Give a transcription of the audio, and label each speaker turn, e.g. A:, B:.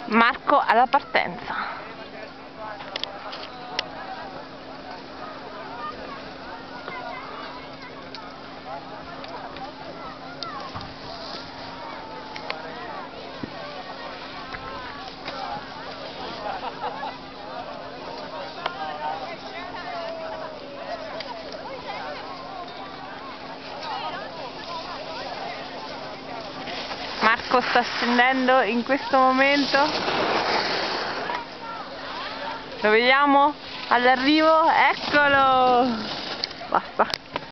A: Marco alla partenza. Marco sta scendendo in questo momento, lo vediamo all'arrivo, eccolo!